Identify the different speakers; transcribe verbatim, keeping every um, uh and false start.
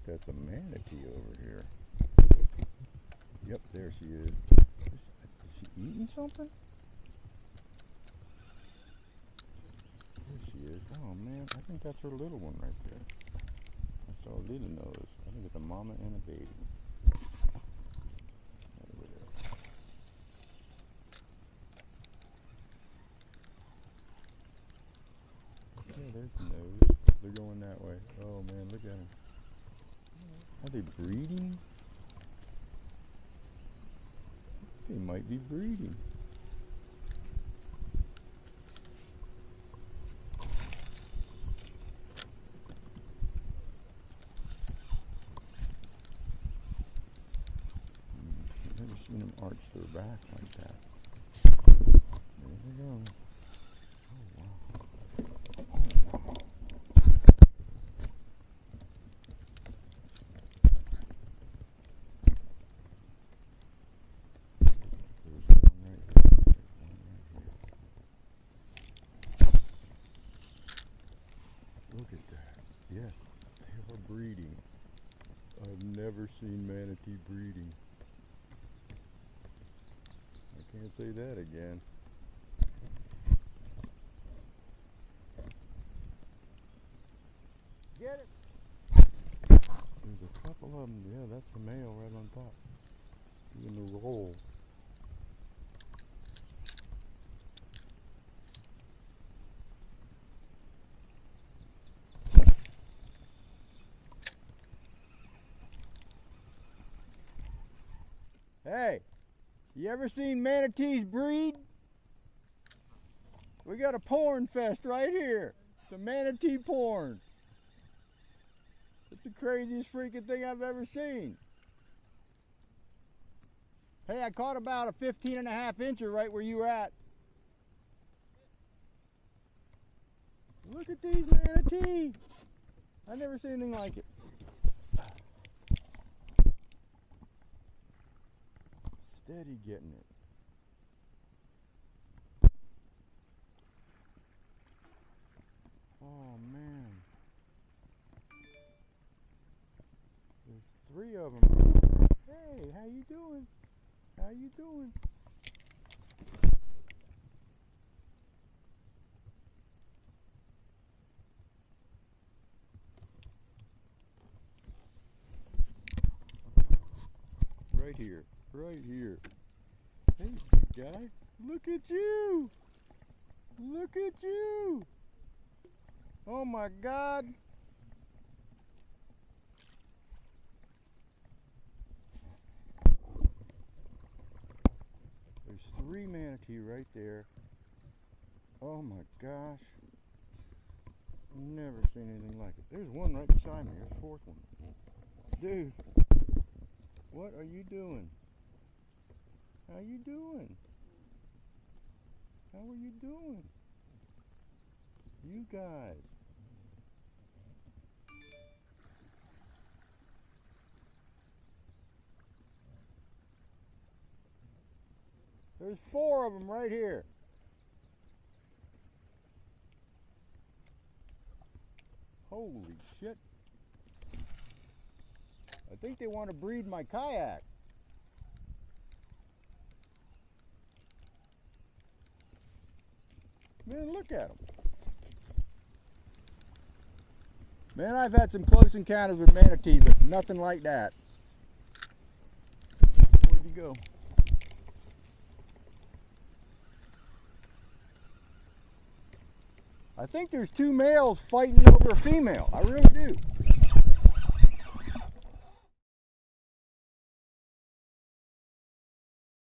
Speaker 1: that's a manatee over here. Yep, there she is. Is, is she eating something? There she is. Oh man, I think that's her little one right there. I saw a little nose. I think it's a mama and a baby. Over there. Yeah, there's the nose. They're going that way. Oh man, look at them. Are they breeding? They might be breeding. I've never seen them arch their back like that. There they go. Oh wow. Oh wow. Look at that. Yes, they are breeding. I've never seen manatee breeding. I can't say that again. Get it! There's a couple of them. Yeah, that's the male right on top. He's in the roll. Hey, you ever seen manatees breed? We got a porn fest right here. It's a manatee porn. It's the craziest freaking thing I've ever seen. Hey, I caught about a fifteen and a half incher right where you were at. Look at these manatees. I've never seen anything like it. Steady getting it. Oh man. There's three of them. Hey, how you doing? How you doing? Right here. Right here. Hey, big guy. Look at you. Look at you. Oh my God. There's three manatee right there. Oh my gosh. Never seen anything like it. There's one right beside me. There's the fourth one. Dude, what are you doing? How you doing? How are you doing? You guys. There's four of them right here. Holy shit. I think they want to breed my kayak. Man, look at them. Man, I've had some close encounters with manatee, but nothing like that. Where'd you go? I think there's two males fighting over a female. I really do.